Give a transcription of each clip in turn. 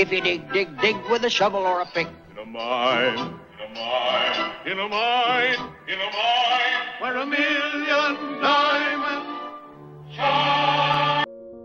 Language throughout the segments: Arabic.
If you dig, dig, dig with a shovel or a pick. In a mine, in a mine, in a mine, in a mine, where a million diamonds shine.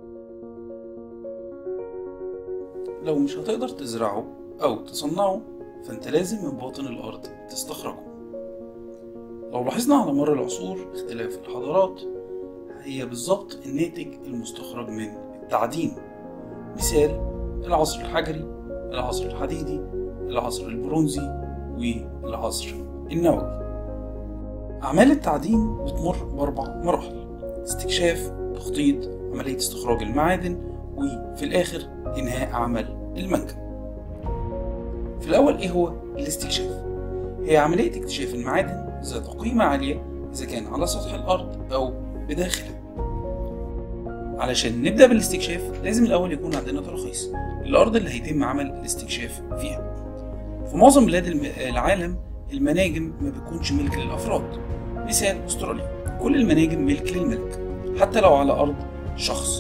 لو مش هتقدر تزرعه أو تصنعه فأنت لازم من باطن الأرض تستخرجه. لو لاحظنا على مر العصور اختلاف الحضارات هي بالظبط الناتج المستخرج من التعدين. مثال العصر الحجري، العصر الحديدي، العصر البرونزي والعصر النووي. أعمال التعدين بتمر بأربع مراحل: استكشاف، تخطيط، عملية استخراج المعادن، وفي الآخر إنهاء عمل المنجم. في الأول إيه هو الاستكشاف؟ هي عملية اكتشاف المعادن ذات قيمة عالية إذا كان على سطح الأرض أو بداخلها. علشان نبدأ بالاستكشاف لازم الأول يكون عندنا تراخيص الأرض اللي هيتم عمل الاستكشاف فيها. في معظم بلاد العالم المناجم ما بتكونش ملك للأفراد. مثال أستراليا، كل المناجم ملك للملك حتى لو على أرض شخص.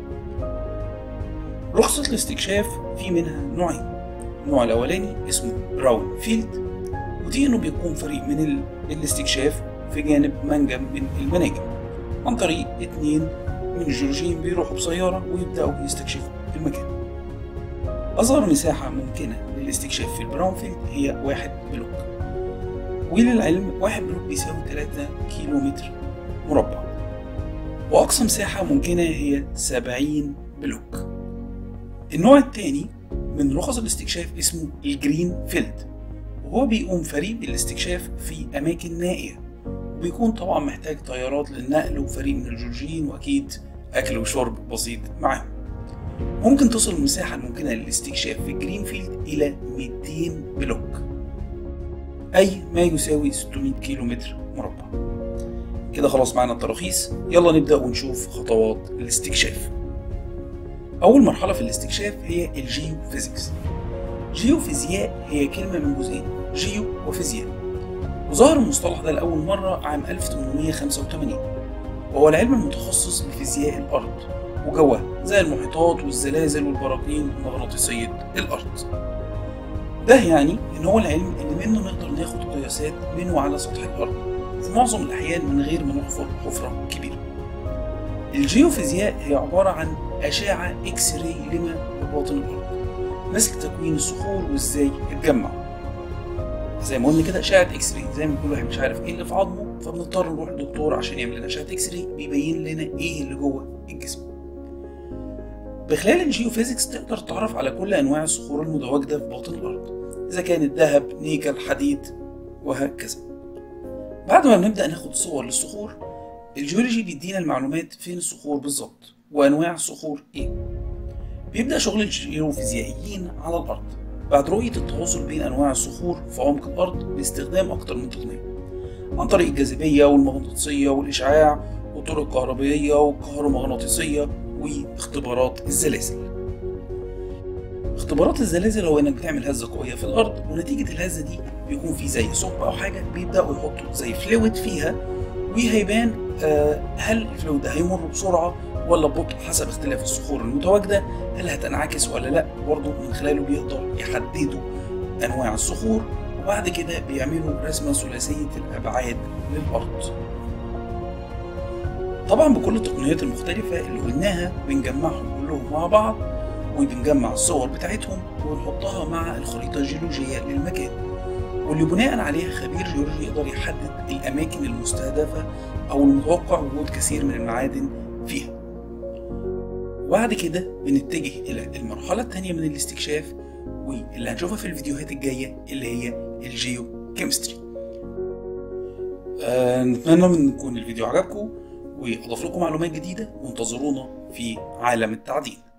رخصة الاستكشاف في منها نوعين. النوع الأولاني اسمه براون فيلد، ودي إنه بيكون فريق من الاستكشاف في جانب منجم من المناجم عن طريق 2 من الجيولوجيين بيروحوا بسيارة ويبدأوا يستكشفوا المكان. أصغر مساحة ممكنة للاستكشاف في البراون فيلد هي 1 بلوك، وللعلم 1 بلوك بيساوي 3 كيلومتر مربع، وأقصى مساحة ممكنة هي 70 بلوك. النوع الثاني من رخص الاستكشاف اسمه الجرين فيلد، وهو بيقوم فريق بالاستكشاف في أماكن نائية، وبيكون طبعا محتاج طيارات للنقل وفريق من الجيولوجيين وأكيد أكل وشرب بسيط معاهم. ممكن تصل المساحة الممكنة للاستكشاف في الجرين فيلد إلى 200 بلوك، أي ما يساوي 600 كيلومتر مربع. كده خلاص معانا التراخيص، يلا نبدأ ونشوف خطوات الاستكشاف. أول مرحلة في الاستكشاف هي الجيوفيزيكس. جيوفيزياء هي كلمة من جزئين، جيو وفيزياء، وظهر المصطلح ده لأول مرة عام 1885، وهو العلم المتخصص بفيزياء الأرض وجوها زي المحيطات والزلازل والبراكين ومغناطيسية الأرض. ده يعني إن هو العلم اللي منه نقدر ناخد قياسات منه على سطح الأرض في معظم الأحيان من غير ما نحفر حفرة كبيرة. الجيوفيزياء هي عبارة عن أشعة إكس راي لما بباطن الأرض، ماسك تكوين الصخور وإزاي اتجمع. زي ما قلنا كده أشعة إكس راي، زي ما كل واحد مش عارف إيه اللي في عظمه فبنضطر نروح للدكتور عشان يعمل لنا أشعة إكس راي بيبين لنا إيه اللي جوه الجسم. بخلال الجيوفيزيكس تقدر تتعرف على كل أنواع الصخور المتواجدة في باطن الأرض، إذا كانت ذهب، نيكل، حديد وهكذا. بعد ما بنبدأ ناخد صور للصخور، الجيولوجي بيدينا المعلومات فين الصخور بالظبط وأنواع الصخور إيه. بيبدأ شغل الجيوفيزيائيين على الأرض بعد رؤية التواصل بين أنواع الصخور في عمق الأرض باستخدام أكتر من تقنية، عن طريق الجاذبية والمغناطيسية والإشعاع والطرق الكهربائية والكهرومغناطيسية واختبارات الزلازل. اختبارات الزلازل هو انك بتعمل هزة قوية في الارض، ونتيجة الهزة دي بيكون في زي ثقب او حاجة بيبدأوا يحطوا زي فلويد فيها، وهيبان هل الفلويد ده هيمر بسرعة ولا ببطء حسب اختلاف الصخور المتواجدة، هل هتنعكس ولا لا. برضه من خلاله بيقدر يحددوا انواع الصخور، وبعد كده بيعملوا رسمة ثلاثية الابعاد للارض. طبعا بكل التقنيات المختلفة اللي قلناها بنجمعهم كلهم مع بعض، وبنجمع الصور بتاعتهم ونحطها مع الخريطة الجيولوجية للمكان، واللي بناء عليها خبير جيولوجي يقدر يحدد الأماكن المستهدفة أو المتوقع وجود كثير من المعادن فيها. وبعد كده بنتجه إلى المرحلة الثانية من الاستكشاف، واللي هنشوفها في الفيديوهات الجاية اللي هي الجيو كيمستري. نتمنى ان يكون الفيديو عجبكم وأضاف لكم معلومات جديدة، وانتظرونا في عالم التعدين.